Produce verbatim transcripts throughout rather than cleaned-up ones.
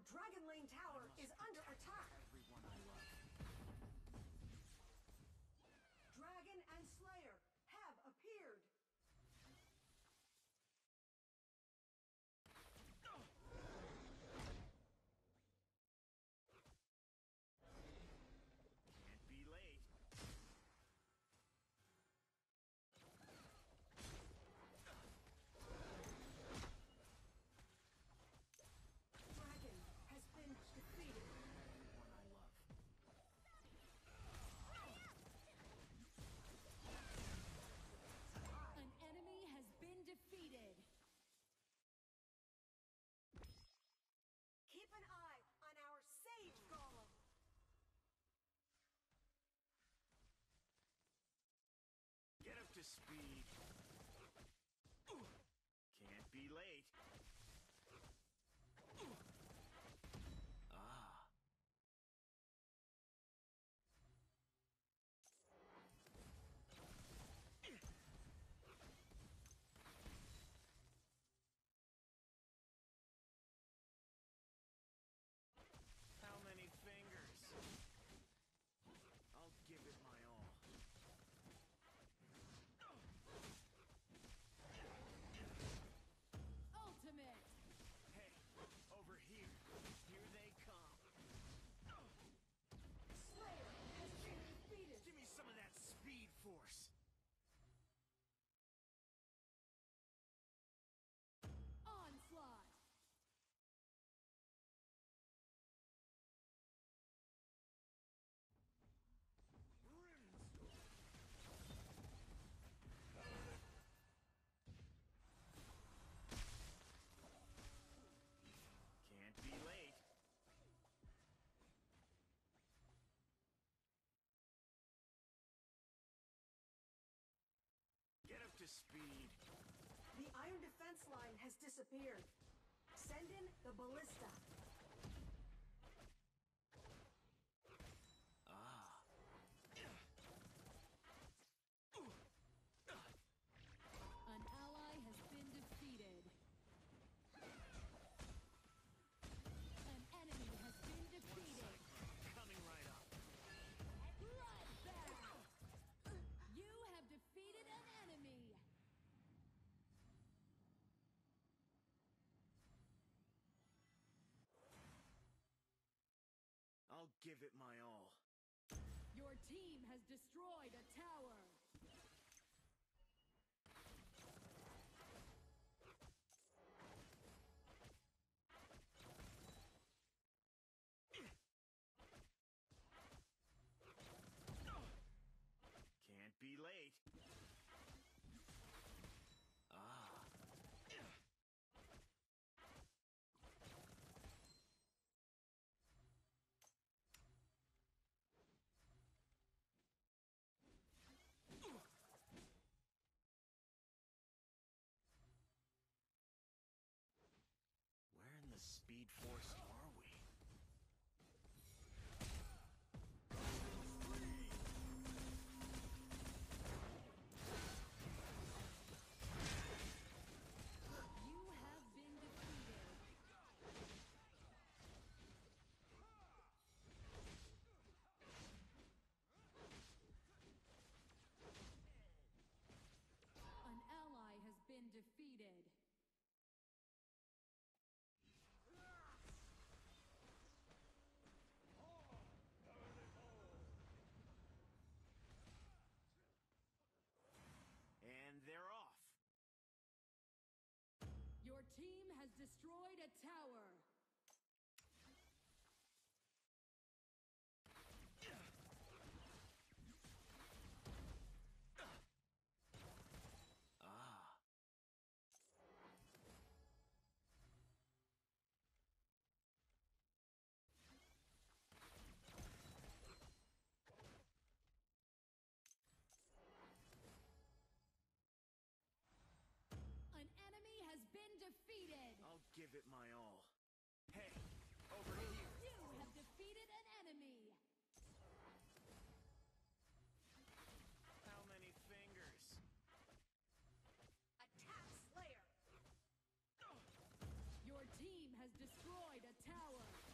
Dragon Lane Tower is under attack. Everyone I love. Dragon and Slayer have appeared. Can't be late. Dragon has been defeated. Everyone I love. An enemy has been defeated. Keep an eye on our Sage Golem. Get up to speed. Can't be late. Ah. How many fingers? I'll give it my all. Ultimate. Hey, over here. Here they come. Slayer has been defeated. Give me some of that speed force. Onslaught. Can't be late. Get up to speed. The iron defense line has disappeared. Send in the ballista. Ah. An ally has been defeated. An enemy has been defeated. Coming right up. Bloodbath. You have defeated an enemy. I'll give it my all. Your team has destroyed a tower. Can't be late. Ah. Where in the Speed Force are we? You have been defeated. An ally has been defeated. And they're off. Your team has destroyed a tower. Ah. An enemy has been defeated. I'll give it my all. Hey, over here. You have defeated an enemy. How many fingers? Attack Slayer. Your team has destroyed a tower.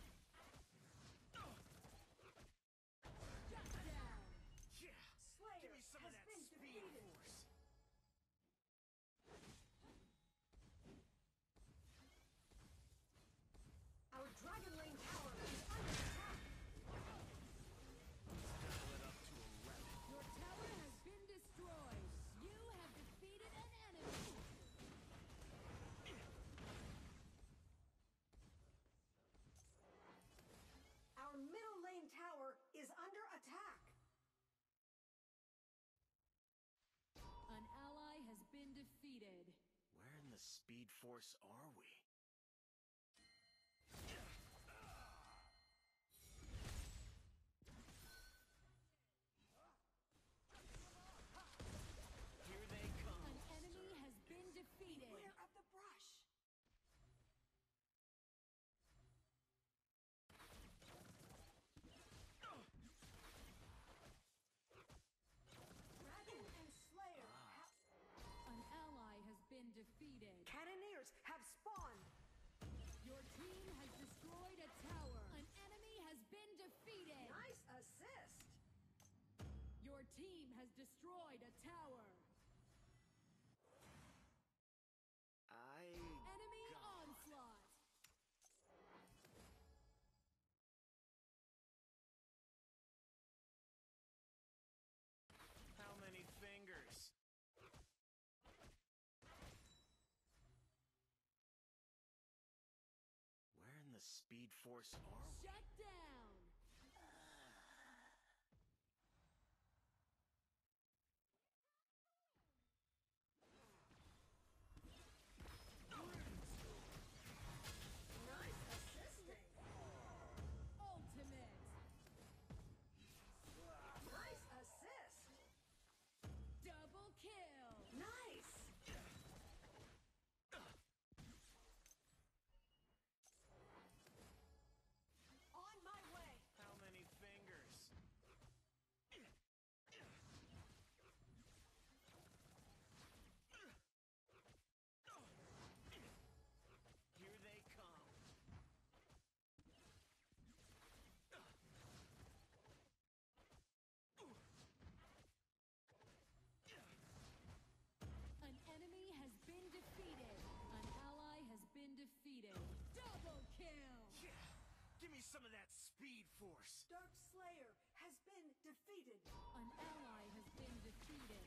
Speed Force are we? Here they come. An enemy has been defeated. Beware of the brush. Dragon and Slayer have... An ally has been defeated. Cannoneers have spawned. Your team has destroyed a tower. An enemy has been defeated. Nice assist. Your team has destroyed a tower. I... Enemy got- onslaught. How many fingers? Where in the Speed Force are we? Shut down. Nice assisting. Ultimate. Nice assist. Double kill. Nice. On my way. How many fingers? Here they come. An enemy has been defeated. An ally has been defeated. Double kill. Yeah, give me some of that Speed Force. Dark Slayer has been defeated. An ally has been defeated.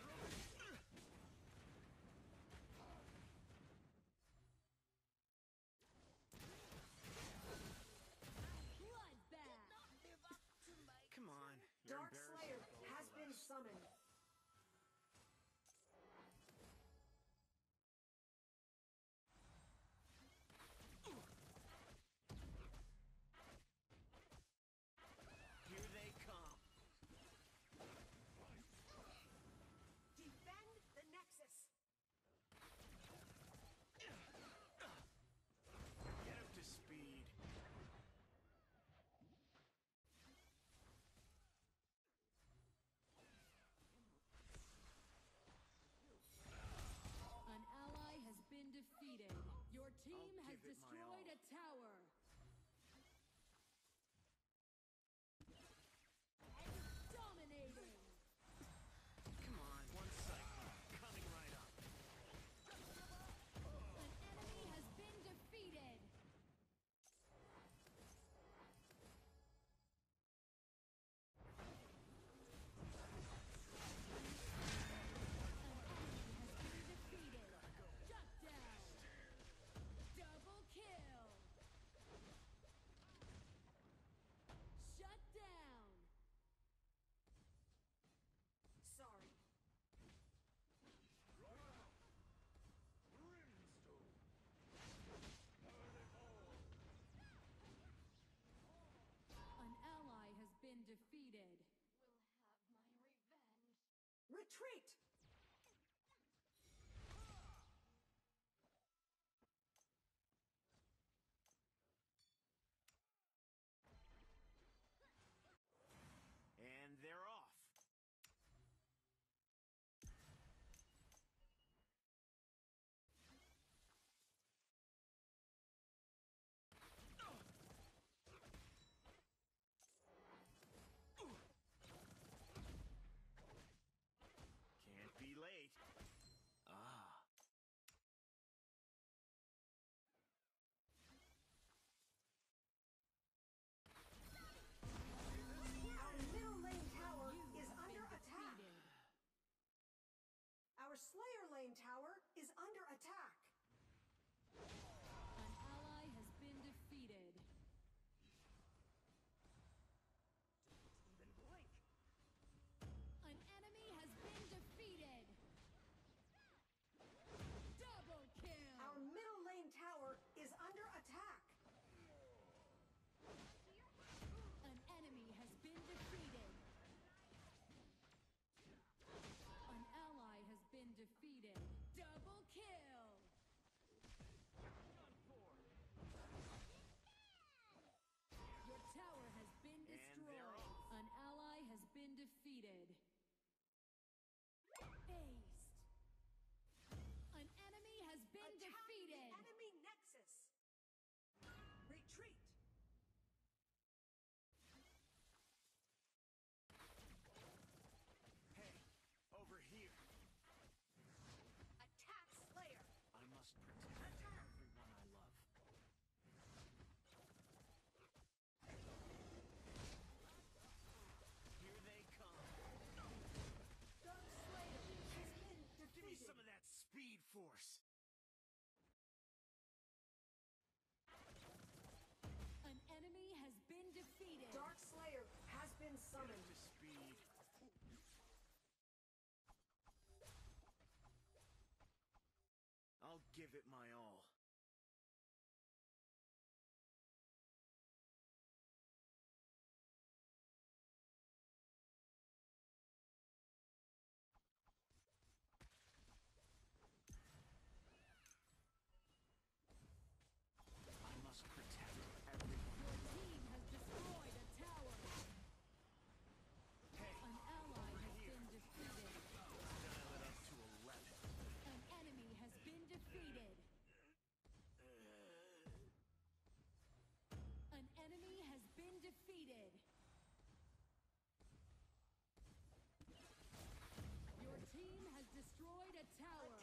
Bloodbath. Come on, you're Dark embarrassing Slayer both has of been us. summoned. Here they come. Defend the Nexus. Get up to speed. An ally has been defeated. Your team I'll has give it my destroyed all. a tower. Dominating. Come on, one second. Coming right up. An enemy has been defeated. Shut down. Double kill. Shut down. Sorry. An ally has been defeated. Retreat. And they're off. summoned. to speed. I'll give it my all. I must protect everyone. Your team has destroyed a tower. Hey, An ally has been defeated. dial it up to eleven. An enemy has been defeated. An enemy has been defeated. Your team has destroyed a tower.